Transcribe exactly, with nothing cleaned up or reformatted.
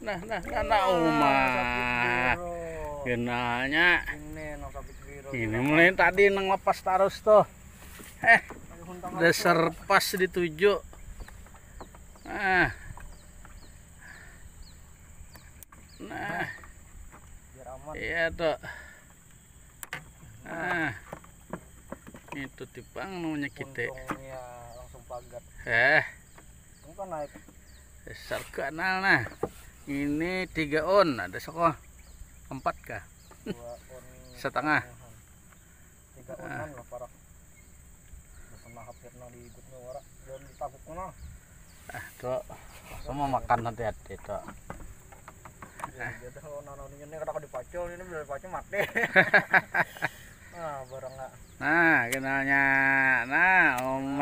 Nah, nah, nah, nah, Uma. Genanya. Ini mulai tadi nang lepas terus tuh. Eh, dasar pas dituju. Nah. Nah. Iya tuh. Nah. Itu tipang namanya kita. Langsung pagat. Eh. Bukan naik. Besar kanal nah. Ini tiga on, ada sekolah empat kah? Dua on setengah. Tiga onan lah parah. Sama hampir no di ikutnya warak dan ditabuk no. Ah, tuh. Semua makan hati-hati tuh. Jadi nono ini kada dipacul ini udah dipacul mati. Nah, barang enggak. Nah, kenalnya. Nah, Om